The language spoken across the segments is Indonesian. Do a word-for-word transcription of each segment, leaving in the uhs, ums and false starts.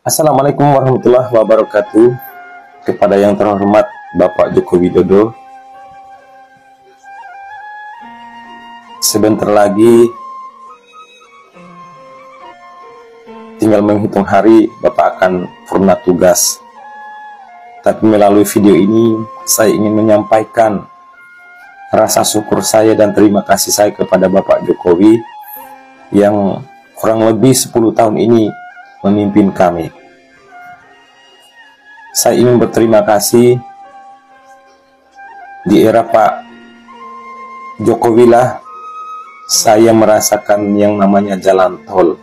Assalamualaikum warahmatullahi wabarakatuh. Kepada yang terhormat Bapak Joko Widodo, sebentar lagi tinggal menghitung hari Bapak akan purna tugas. Tapi melalui video ini saya ingin menyampaikan rasa syukur saya dan terima kasih saya kepada Bapak Jokowi yang kurang lebih sepuluh tahun ini memimpin kami. Saya ingin berterima kasih di era Pak Jokowi lah saya merasakan yang namanya jalan tol.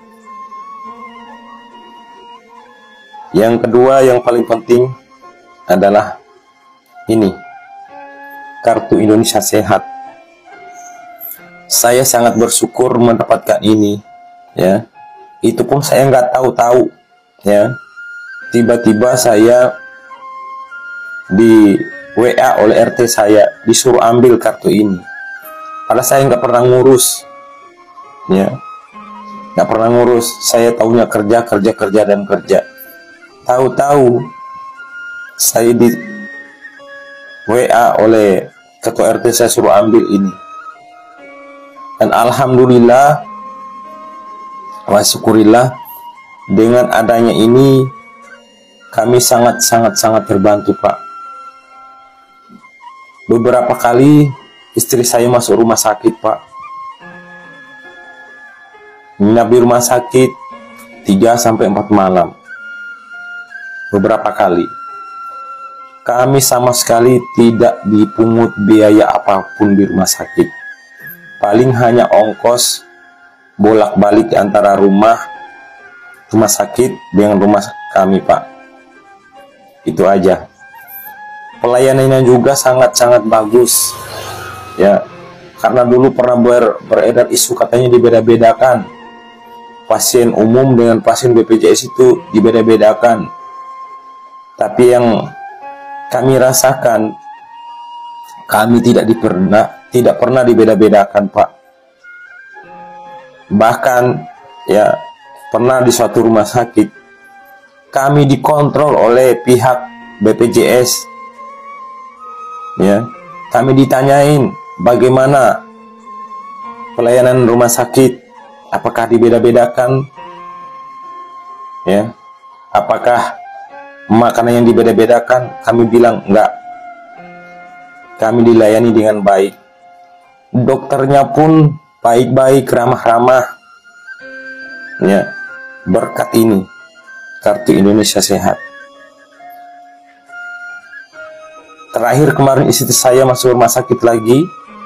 Yang kedua yang paling penting adalah ini, Kartu Indonesia Sehat. Saya sangat bersyukur mendapatkan ini, ya. Itu pun saya nggak tahu-tahu, ya. Tiba-tiba saya di W A oleh R T saya disuruh ambil kartu ini. Padahal saya nggak pernah ngurus, ya, nggak pernah ngurus. Saya tahunya kerja, kerja, kerja dan kerja. Tahu-tahu saya di W A oleh ketua R T saya suruh ambil ini. Dan alhamdulillah, wa syukurillah, dengan adanya ini kami sangat sangat sangat terbantu, Pak. Beberapa kali istri saya masuk rumah sakit, Pak. Nginap di rumah sakit tiga sampai empat malam. Beberapa kali. Kami sama sekali tidak dipungut biaya apapun di rumah sakit. Paling hanya ongkos bolak-balik antara rumah rumah sakit dengan rumah kami, Pak. Itu aja. Pelayanannya juga sangat-sangat bagus, ya. Karena dulu pernah ber, beredar isu katanya dibeda-bedakan pasien umum dengan pasien B P J S itu dibeda-bedakan. Tapi yang kami rasakan, kami tidak dipernah tidak pernah dibeda-bedakan, Pak. Bahkan, ya, pernah di suatu rumah sakit kami dikontrol oleh pihak B P J S, ya. Kami ditanyain bagaimana pelayanan rumah sakit, apakah dibeda-bedakan, ya, apakah makanan yang dibeda-bedakan. Kami bilang enggak, kami dilayani dengan baik. Dokternya pun baik-baik, ramah-ramah, ya. Berkat ini Kartu Indonesia Sehat. Terakhir kemarin istri saya masuk rumah sakit lagi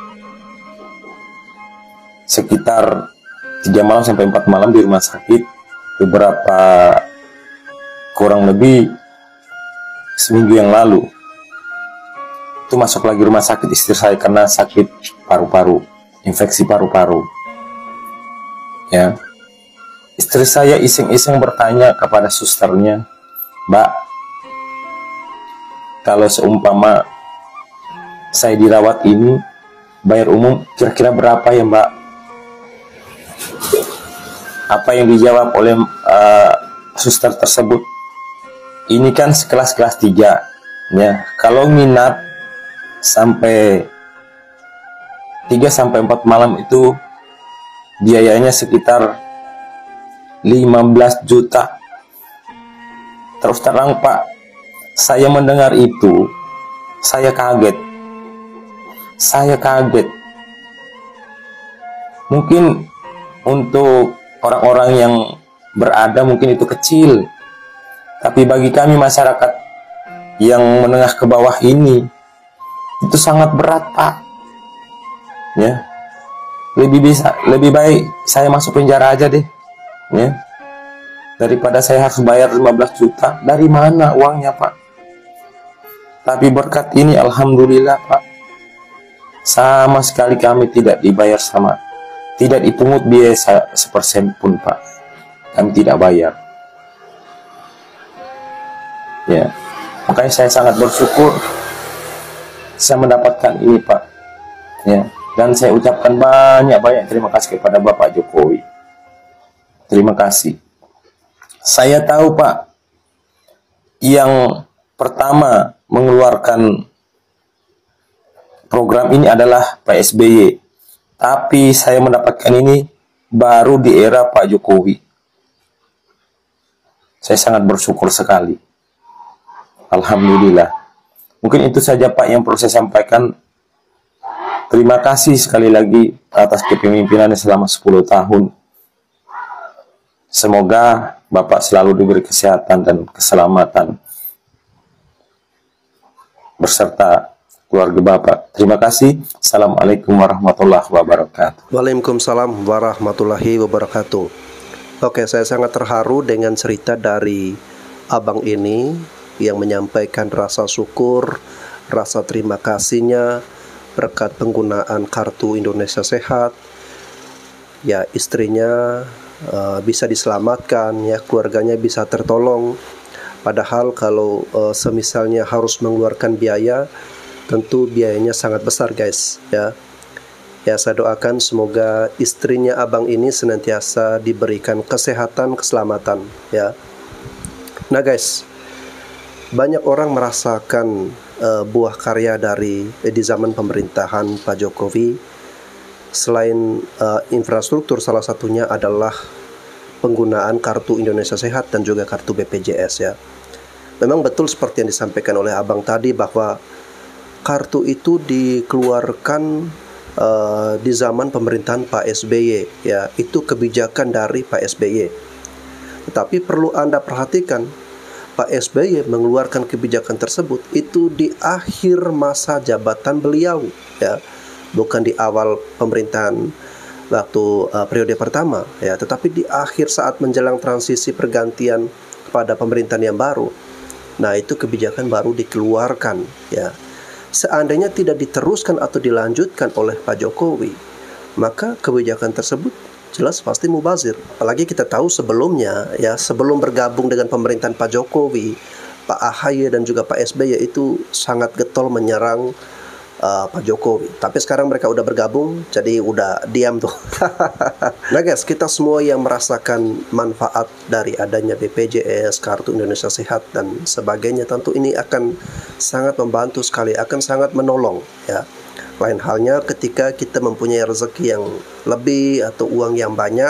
sekitar tiga malam sampai empat malam di rumah sakit. Beberapa kurang lebih seminggu yang lalu itu masuk lagi rumah sakit istri saya karena sakit paru-paru, infeksi paru-paru, ya. Istri saya iseng-iseng bertanya kepada susternya, "Mbak, kalau seumpama saya dirawat ini bayar umum kira-kira berapa ya, Mbak?" Apa yang dijawab oleh uh, suster tersebut, "Ini kan sekelas kelas tiga, ya. Kalau minat sampai tiga sampai empat malam itu biayanya sekitar lima belas juta. Terus terang, Pak, saya mendengar itu, saya kaget. Saya kaget. Mungkin untuk orang-orang yang berada mungkin itu kecil. Tapi bagi kami masyarakat yang menengah ke bawah ini, itu sangat berat, Pak. Ya. Lebih bisa, lebih baik saya masuk penjara aja deh. Ya. Daripada saya harus bayar lima belas juta. Dari mana uangnya, Pak? Tapi berkat ini alhamdulillah, Pak, sama sekali kami tidak dibayar sama, tidak dipungut biaya sepersen pun, Pak. Kami tidak bayar. Ya. Makanya saya sangat bersyukur saya mendapatkan ini, Pak. Ya. Dan saya ucapkan banyak-banyak terima kasih kepada Bapak Jokowi. Terima kasih. Saya tahu, Pak, Yang pertama mengeluarkan program ini adalah Pak S B Y. Tapi saya mendapatkan ini baru di era Pak Jokowi. Saya sangat bersyukur sekali. Alhamdulillah. Mungkin itu saja Pak yang perlu saya sampaikan. Terima kasih sekali lagi atas kepemimpinannya selama sepuluh tahun. Semoga Bapak selalu diberi kesehatan dan keselamatan beserta keluarga Bapak. Terima kasih. Assalamualaikum warahmatullahi wabarakatuh. Waalaikumsalam warahmatullahi wabarakatuh. Oke, saya sangat terharu dengan cerita dari abang ini yang menyampaikan rasa syukur, rasa terima kasihnya berkat penggunaan kartu Indonesia Sehat. Ya, istrinya uh, bisa diselamatkan, ya keluarganya bisa tertolong. Padahal kalau uh, semisalnya harus mengeluarkan biaya, tentu biayanya sangat besar guys, ya. Ya, saya doakan semoga istrinya abang ini senantiasa diberikan kesehatan, keselamatan, ya. Nah guys, banyak orang merasakan uh, buah karya dari eh, di zaman pemerintahan Pak Jokowi. Selain uh, infrastruktur, salah satunya adalah penggunaan kartu Indonesia Sehat dan juga kartu B P J S, ya. Memang betul seperti yang disampaikan oleh abang tadi bahwa kartu itu dikeluarkan uh, di zaman pemerintahan Pak S B Y, ya. Itu kebijakan dari Pak S B Y. Tetapi perlu Anda perhatikan, Pak S B Y mengeluarkan kebijakan tersebut itu di akhir masa jabatan beliau, ya. Bukan di awal pemerintahan waktu uh, periode pertama, ya, tetapi di akhir saat menjelang transisi pergantian kepada pemerintahan yang baru. Nah, itu kebijakan baru dikeluarkan, ya. Seandainya tidak diteruskan atau dilanjutkan oleh Pak Jokowi, maka kebijakan tersebut jelas pasti mubazir. Apalagi kita tahu sebelumnya, ya, sebelum bergabung dengan pemerintahan Pak Jokowi, Pak A H Y dan juga Pak S B Y itu sangat getol menyerang uh, Pak Jokowi. Tapi sekarang mereka udah bergabung, jadi udah diam tuh. Nah guys, kita semua yang merasakan manfaat dari adanya B P J S, kartu Indonesia Sehat dan sebagainya, tentu ini akan sangat membantu sekali, akan sangat menolong, ya. Lain halnya ketika kita mempunyai rezeki yang lebih atau uang yang banyak,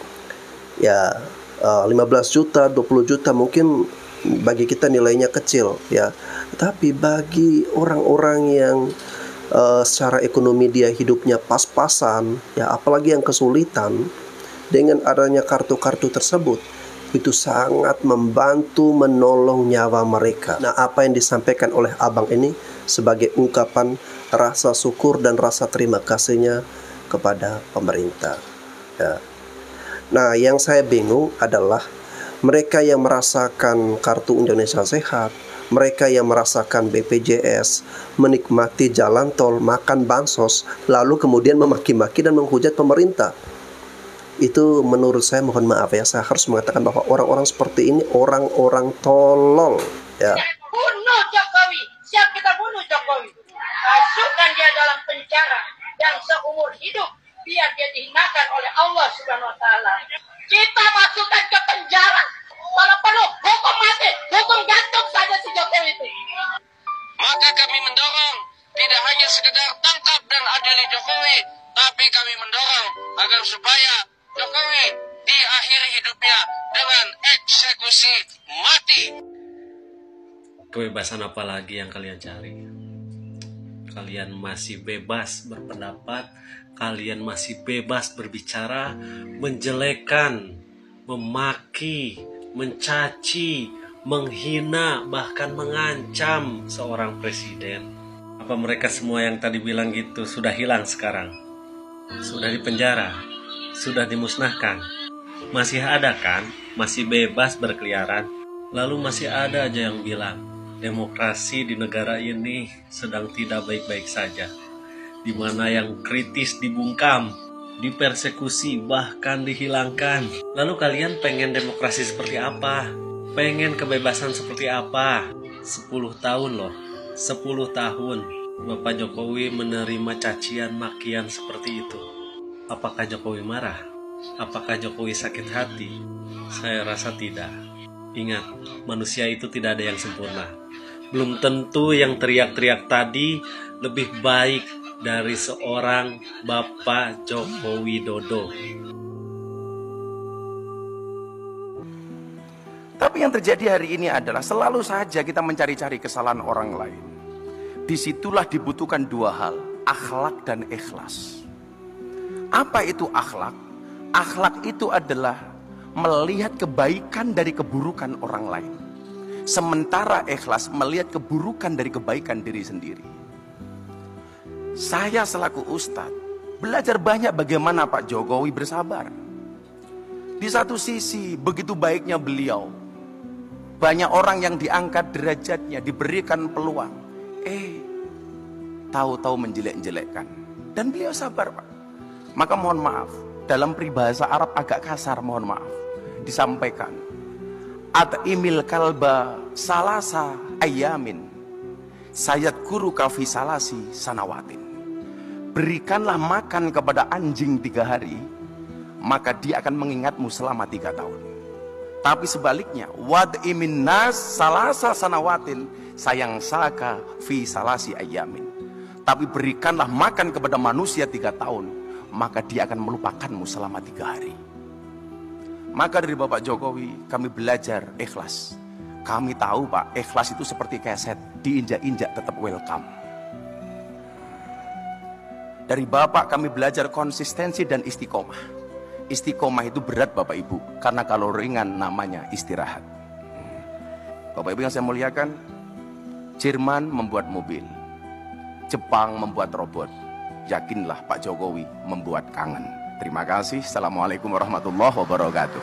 ya, uh, lima belas juta, dua puluh juta mungkin bagi kita nilainya kecil, ya. Tapi bagi orang-orang yang uh, secara ekonomi dia hidupnya pas-pasan, ya, apalagi yang kesulitan, dengan adanya kartu-kartu tersebut itu sangat membantu menolong nyawa mereka. Nah, apa yang disampaikan oleh abang ini sebagai ungkapan rasa syukur dan rasa terima kasihnya kepada pemerintah, ya. Nah, yang saya bingung adalah mereka yang merasakan kartu Indonesia Sehat, mereka yang merasakan B P J S, menikmati jalan tol, makan bansos, lalu kemudian memaki-maki dan menghujat pemerintah. Itu menurut saya, mohon maaf ya, saya harus mengatakan bahwa orang-orang seperti ini orang-orang tolol, ya. Bunuh Jokowi, siap kita bunuh Jokowi, masukkan dia dalam penjara yang seumur hidup biar dia dihinakan oleh Allah Subhanahu Wa Taala. Kita masukkan ke penjara, kalau perlu hukum mati, hukum gantung saja si Jokowi itu. Maka kami mendorong tidak hanya sekedar tangkap dan adili Jokowi, tapi kami mendorong agar supaya Jokowi diakhiri hidupnya dengan eksekusi mati. Kebebasan apa lagi yang kalian cari? Kalian masih bebas berpendapat, kalian masih bebas berbicara, menjelekkan, memaki, mencaci, menghina, bahkan mengancam seorang presiden. Apa mereka semua yang tadi bilang gitu sudah hilang sekarang? Sudah dipenjara? Sudah dimusnahkan? Masih ada kan? Masih bebas berkeliaran? Lalu masih ada aja yang bilang demokrasi di negara ini sedang tidak baik-baik saja, di mana yang kritis dibungkam, dipersekusi, bahkan dihilangkan. Lalu kalian pengen demokrasi seperti apa? Pengen kebebasan seperti apa? sepuluh tahun loh, sepuluh tahun Bapak Jokowi menerima cacian makian seperti itu. Apakah Jokowi marah? Apakah Jokowi sakit hati? Saya rasa tidak. Ingat, manusia itu tidak ada yang sempurna. Belum tentu yang teriak-teriak tadi lebih baik dari seorang Bapak Joko Widodo. Tapi yang terjadi hari ini adalah selalu saja kita mencari-cari kesalahan orang lain. Disitulah dibutuhkan dua hal, akhlak dan ikhlas. Apa itu akhlak? Akhlak itu adalah melihat kebaikan dari keburukan orang lain. Sementara ikhlas melihat keburukan dari kebaikan diri sendiri. Saya selaku ustadz belajar banyak bagaimana Pak Jokowi bersabar. Di satu sisi begitu baiknya beliau, banyak orang yang diangkat derajatnya, diberikan peluang. Eh, tahu-tahu menjelek-jelekkan. Dan beliau sabar, Pak. Maka mohon maaf, dalam peribahasa Arab agak kasar, mohon maaf, disampaikan. At'imil kalba salasa ayamin sayat guru kafi salasi sanawatin. Berikanlah makan kepada anjing tiga hari, maka dia akan mengingatmu selama tiga tahun. Tapi sebaliknya, wad'imin nas salasa sanawatin sayang saka fi salasi ayamin. Tapi berikanlah makan kepada manusia tiga tahun, maka dia akan melupakanmu selama tiga hari. Maka dari Bapak Jokowi kami belajar ikhlas. Kami tahu Pak, ikhlas itu seperti keset, diinjak-injak tetap welcome. Dari Bapak kami belajar konsistensi dan istiqomah. Istiqomah itu berat Bapak Ibu, karena kalau ringan namanya istirahat. Bapak Ibu yang saya muliakan, Jerman membuat mobil, Jepang membuat robot. Yakinlah Pak Jokowi membuat kangen. Terima kasih. Assalamualaikum warahmatullahi wabarakatuh.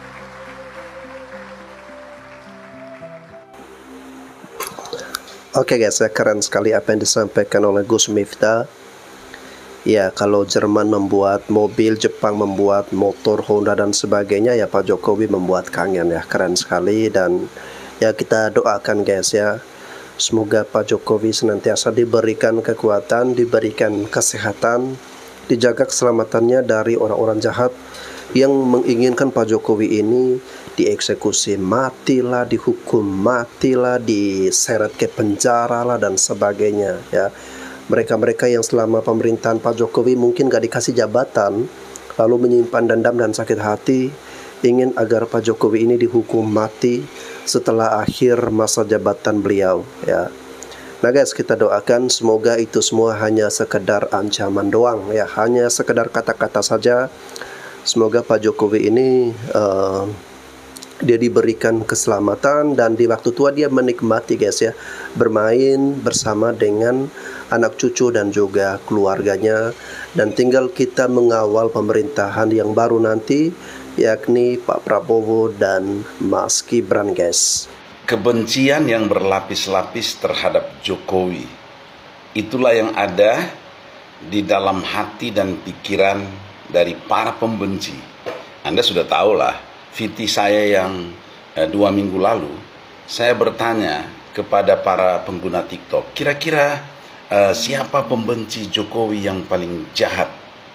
Oke guys, ya, keren sekali apa yang disampaikan oleh Gus Miftah. Ya, kalau Jerman membuat mobil, Jepang membuat motor Honda dan sebagainya, ya Pak Jokowi membuat kangen, ya keren sekali. Dan ya kita doakan guys ya, semoga Pak Jokowi senantiasa diberikan kekuatan, diberikan kesehatan, dijaga keselamatannya dari orang-orang jahat yang menginginkan Pak Jokowi ini dieksekusi matilah, dihukum matilah, diseret ke penjara lah dan sebagainya ya. Mereka-mereka yang selama pemerintahan Pak Jokowi mungkin gak dikasih jabatan, lalu menyimpan dendam dan sakit hati, ingin agar Pak Jokowi ini dihukum mati setelah akhir masa jabatan beliau ya. Nah guys, kita doakan semoga itu semua hanya sekedar ancaman doang ya, hanya sekedar kata-kata saja. Semoga Pak Jokowi ini uh, dia diberikan keselamatan dan di waktu tua dia menikmati guys ya, bermain bersama dengan anak cucu dan juga keluarganya, dan tinggal kita mengawal pemerintahan yang baru nanti, yakni Pak Prabowo dan Mas Gibran guys. Kebencian yang berlapis-lapis terhadap Jokowi, itulah yang ada di dalam hati dan pikiran dari para pembenci. Anda sudah tahulah, viti saya yang eh, dua minggu lalu, saya bertanya kepada para pengguna TikTok, kira-kira eh, siapa pembenci Jokowi yang paling jahat?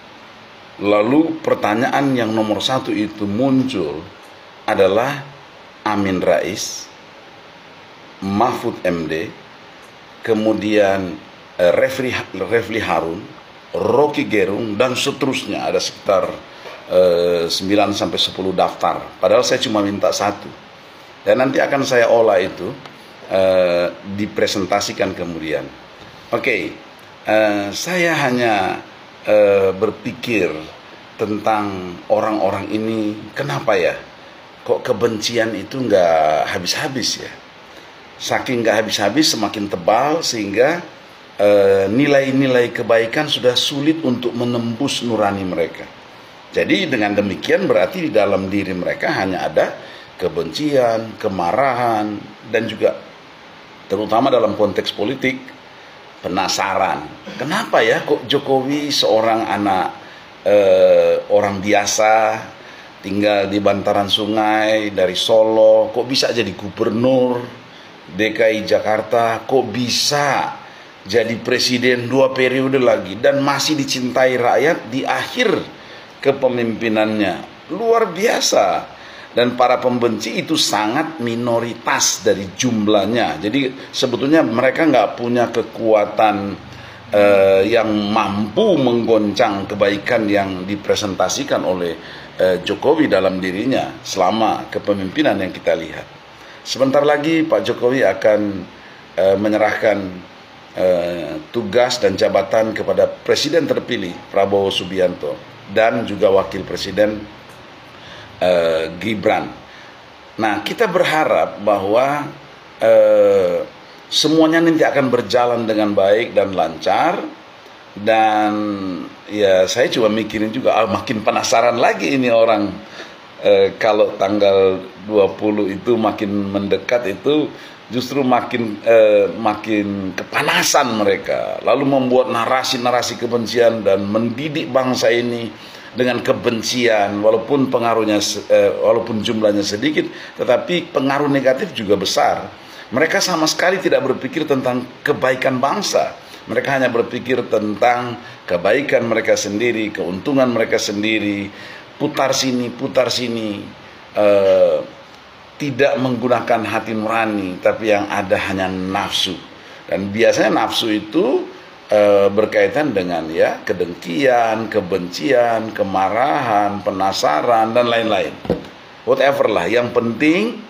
Lalu pertanyaan yang nomor satu itu muncul adalah Amin Rais, Mahfud M D, kemudian eh, Refli, Refli Harun, Rocky Gerung, dan seterusnya. Ada sekitar eh, sembilan sampai sepuluh daftar. Padahal saya cuma minta satu. Dan nanti akan saya olah itu, eh, dipresentasikan kemudian. Oke, okay, eh, saya hanya eh, berpikir tentang orang-orang ini, kenapa ya? Kok kebencian itu nggak habis-habis ya? Saking nggak habis-habis, semakin tebal, sehingga nilai-nilai e, kebaikan sudah sulit untuk menembus nurani mereka. Jadi dengan demikian berarti di dalam diri mereka hanya ada kebencian, kemarahan, dan juga terutama dalam konteks politik, penasaran. Kenapa ya kok Jokowi seorang anak e, orang biasa, tinggal di bantaran sungai dari Solo, kok bisa jadi gubernur D K I Jakarta, kok bisa jadi presiden dua periode lagi dan masih dicintai rakyat di akhir kepemimpinannya. Luar biasa. Dan para pembenci itu sangat minoritas dari jumlahnya. Jadi sebetulnya mereka nggak punya kekuatan eh, yang mampu menggoncang kebaikan yang dipresentasikan oleh eh, Jokowi dalam dirinya selama kepemimpinan yang kita lihat. Sebentar lagi Pak Jokowi akan eh, menyerahkan eh, tugas dan jabatan kepada Presiden terpilih Prabowo Subianto dan juga Wakil Presiden Uh, Gibran. Nah, kita berharap bahwa uh, semuanya nanti akan berjalan dengan baik dan lancar. Dan ya saya coba mikirin juga, ah, makin penasaran lagi ini orang uh, kalau tanggal dua puluh itu makin mendekat itu justru makin uh, makin kepanasan mereka, lalu membuat narasi-narasi kebencian dan mendidik bangsa ini dengan kebencian, walaupun pengaruhnya eh, walaupun jumlahnya sedikit, tetapi pengaruh negatif juga besar. Mereka sama sekali tidak berpikir tentang kebaikan bangsa. Mereka hanya berpikir tentang kebaikan mereka sendiri, keuntungan mereka sendiri, putar sini, putar sini, eh, tidak menggunakan hati nurani, tapi yang ada hanya nafsu. Dan biasanya nafsu itu E, berkaitan dengan ya kedengkian, kebencian, kemarahan, penasaran dan lain-lain. Whatever lah, yang penting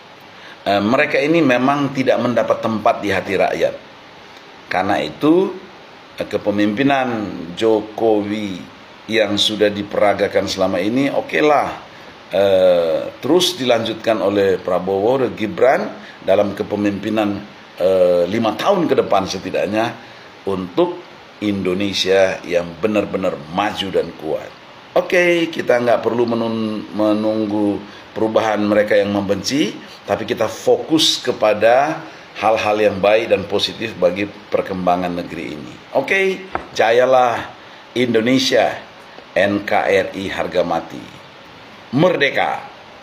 e, mereka ini memang tidak mendapat tempat di hati rakyat. Karena itu e, kepemimpinan Jokowi yang sudah diperagakan selama ini oke lah e, terus dilanjutkan oleh Prabowo dan Gibran dalam kepemimpinan e, lima tahun ke depan setidaknya, untuk Indonesia yang benar-benar maju dan kuat. Oke, kita nggak perlu menunggu perubahan mereka yang membenci, tapi kita fokus kepada hal-hal yang baik dan positif bagi perkembangan negeri ini. Oke, jayalah Indonesia, N K R I harga mati. Merdeka!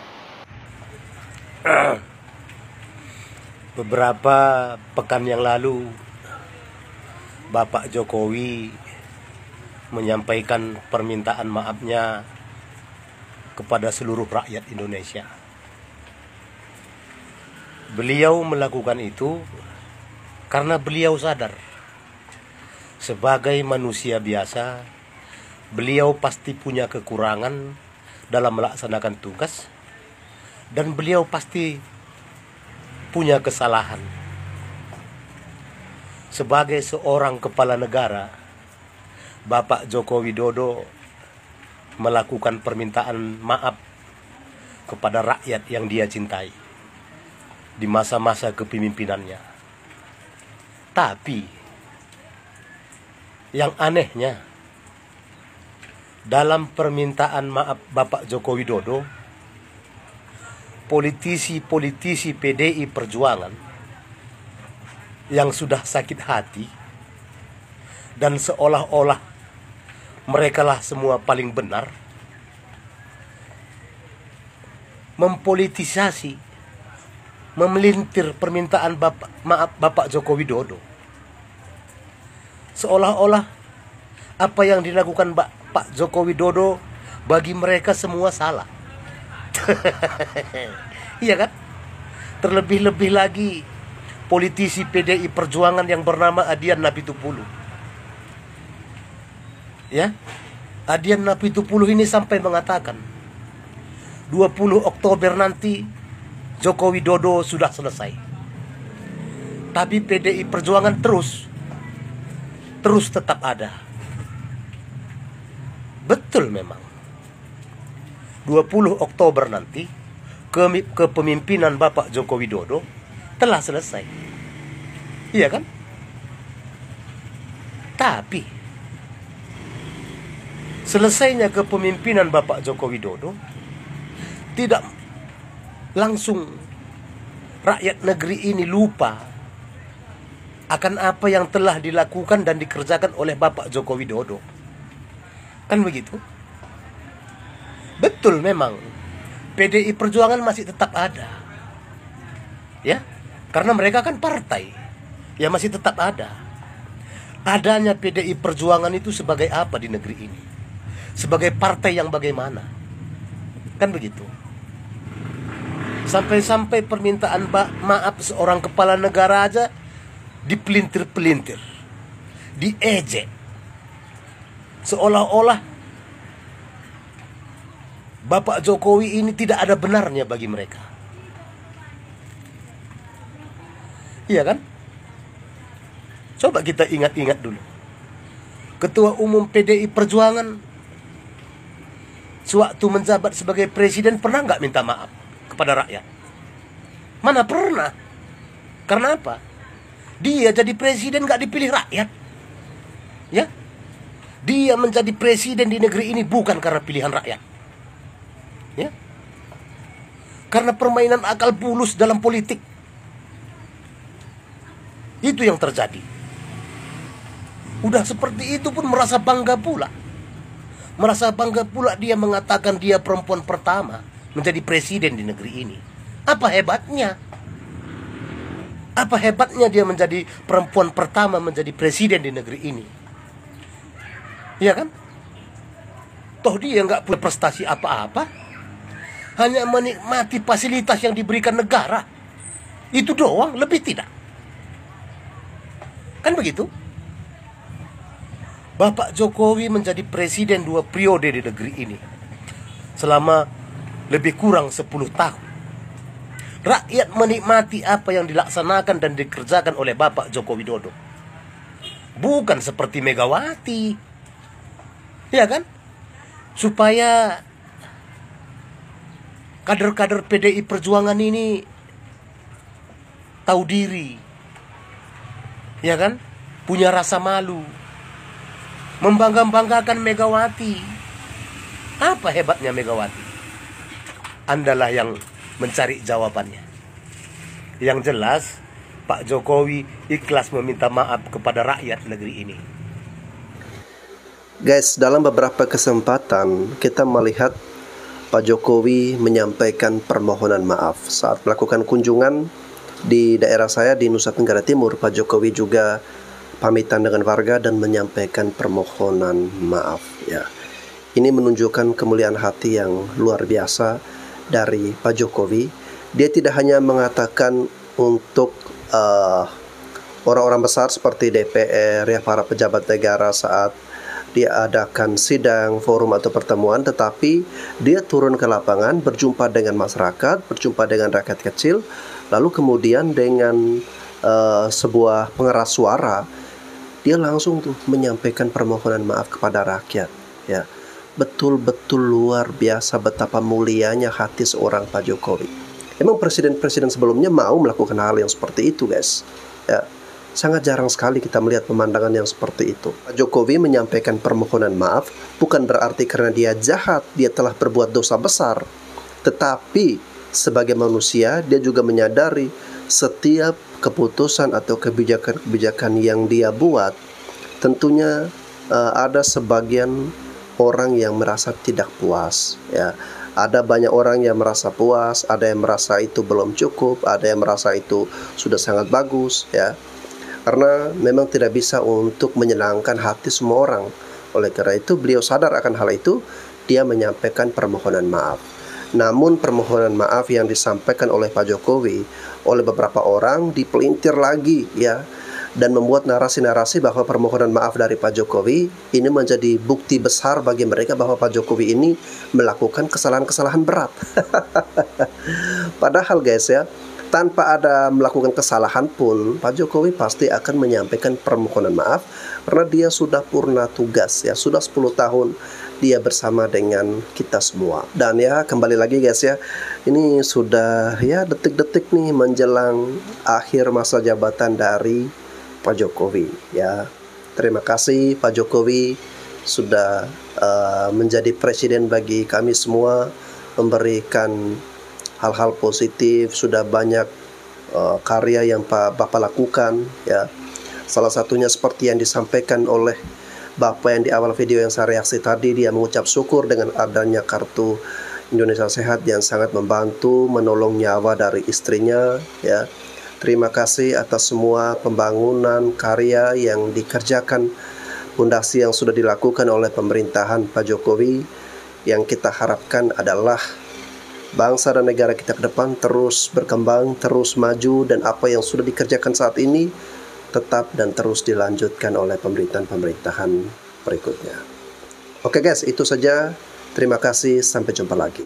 Beberapa pekan yang lalu Bapak Jokowi menyampaikan permintaan maafnya kepada seluruh rakyat Indonesia. Beliau melakukan itu karena beliau sadar sebagai manusia biasa, beliau pasti punya kekurangan dalam melaksanakan tugas dan beliau pasti punya kesalahan. Sebagai seorang kepala negara, Bapak Joko Widodo melakukan permintaan maaf kepada rakyat yang dia cintai di masa-masa kepemimpinannya. Tapi yang anehnya, dalam permintaan maaf Bapak Joko Widodo, politisi-politisi P D I Perjuangan yang sudah sakit hati dan seolah-olah merekalah semua paling benar, mempolitisasi, memelintir permintaan Bapak, maaf Bapak Joko Widodo. Seolah-olah apa yang dilakukan Pak Joko Widodo bagi mereka semua salah. Iya kan? Terlebih-lebih lagi politisi P D I Perjuangan yang bernama Adian Napitupulu. Ya, Adian Napitupulu ini sampai mengatakan dua puluh Oktober nanti Joko Widodo sudah selesai. Tapi P D I Perjuangan terus terus tetap ada. Betul memang. dua puluh Oktober nanti kepemimpinan Bapak Joko Widodo telah selesai. Iya kan? Tapi selesainya kepemimpinan Bapak Joko Widodo tidak langsung rakyat negeri ini lupa akan apa yang telah dilakukan dan dikerjakan oleh Bapak Joko Widodo. Kan begitu? Betul memang P D I Perjuangan masih tetap ada. Ya, karena mereka kan partai yang masih tetap ada. Adanya P D I Perjuangan itu sebagai apa di negeri ini? Sebagai partai yang bagaimana? Kan begitu. Sampai-sampai permintaan maaf seorang kepala negara aja dipelintir-pelintir, diejek, seolah-olah Bapak Jokowi ini tidak ada benarnya bagi mereka. Iya kan? Coba kita ingat-ingat dulu. Ketua Umum P D I Perjuangan sewaktu menjabat sebagai presiden pernah nggak minta maaf kepada rakyat? Mana pernah? Karena apa? Dia jadi presiden nggak dipilih rakyat. Ya? Dia menjadi presiden di negeri ini bukan karena pilihan rakyat. Ya? Karena permainan akal bulus dalam politik. Itu yang terjadi. Udah seperti itu pun merasa bangga pula. Merasa bangga pula dia mengatakan dia perempuan pertama menjadi presiden di negeri ini. Apa hebatnya? Apa hebatnya dia menjadi perempuan pertama menjadi presiden di negeri ini? Iya kan? Toh dia nggak punya prestasi apa-apa. Hanya menikmati fasilitas yang diberikan negara. Itu doang, lebih tidak. Kan begitu? Bapak Jokowi menjadi presiden dua periode di negeri ini. Selama lebih kurang sepuluh tahun. Rakyat menikmati apa yang dilaksanakan dan dikerjakan oleh Bapak Joko Widodo. Bukan seperti Megawati. Ya kan? Supaya kader-kader P D I Perjuangan ini tahu diri, ya kan, punya rasa malu, membangga-banggakan Megawati. Apa hebatnya Megawati? Andalah yang mencari jawabannya. Yang jelas Pak Jokowi ikhlas meminta maaf kepada rakyat negeri ini. Guys, dalam beberapa kesempatan kita melihat Pak Jokowi menyampaikan permohonan maaf saat melakukan kunjungan di daerah saya di Nusa Tenggara Timur. Pak Jokowi juga pamitan dengan warga dan menyampaikan permohonan maaf. Ya, ini menunjukkan kemuliaan hati yang luar biasa dari Pak Jokowi. Dia tidak hanya mengatakan untuk uh, orang-orang besar seperti D P R, ya, para pejabat negara saat dia adakan sidang, forum atau pertemuan, tetapi dia turun ke lapangan, berjumpa dengan masyarakat, berjumpa dengan rakyat kecil, lalu kemudian dengan uh, sebuah pengeras suara, dia langsung tuh menyampaikan permohonan maaf kepada rakyat. Ya, betul-betul luar biasa betapa mulianya hati seorang Pak Jokowi. Emang presiden-presiden sebelumnya mau melakukan hal yang seperti itu, guys. Ya. Sangat jarang sekali kita melihat pemandangan yang seperti itu. Pak Jokowi menyampaikan permohonan maaf bukan berarti karena dia jahat, dia telah berbuat dosa besar. Tetapi sebagai manusia, dia juga menyadari setiap keputusan atau kebijakan-kebijakan yang dia buat, tentunya uh, ada sebagian orang yang merasa tidak puas. Ya, ada banyak orang yang merasa puas, ada yang merasa itu belum cukup, ada yang merasa itu sudah sangat bagus. Ya. Karena memang tidak bisa untuk menyenangkan hati semua orang. Oleh karena itu beliau sadar akan hal itu, dia menyampaikan permohonan maaf. Namun permohonan maaf yang disampaikan oleh Pak Jokowi oleh beberapa orang dipelintir lagi, ya, dan membuat narasi-narasi bahwa permohonan maaf dari Pak Jokowi ini menjadi bukti besar bagi mereka bahwa Pak Jokowi ini melakukan kesalahan-kesalahan berat. Padahal guys, ya, tanpa ada melakukan kesalahan pun Pak Jokowi pasti akan menyampaikan permohonan maaf karena dia sudah purna tugas, ya, sudah sepuluh tahun dia bersama dengan kita semua. Dan ya, kembali lagi guys, ya, ini sudah ya detik-detik nih menjelang akhir masa jabatan dari Pak Jokowi, ya. Terima kasih Pak Jokowi sudah uh, menjadi presiden bagi kami semua, memberikan hal-hal positif, sudah banyak uh, karya yang Pak Bapak lakukan, ya. Salah satunya seperti yang disampaikan oleh Bapak yang di awal video yang saya reaksi tadi, dia mengucap syukur dengan adanya kartu Indonesia Sehat yang sangat membantu menolong nyawa dari istrinya, ya. Terima kasih atas semua pembangunan karya yang dikerjakan, fondasi yang sudah dilakukan oleh pemerintahan Pak Jokowi. Yang kita harapkan adalah bangsa dan negara kita ke depan terus berkembang, terus maju, dan apa yang sudah dikerjakan saat ini tetap dan terus dilanjutkan oleh pemerintahan-pemerintahan berikutnya. Oke guys, itu saja. Terima kasih, sampai jumpa lagi.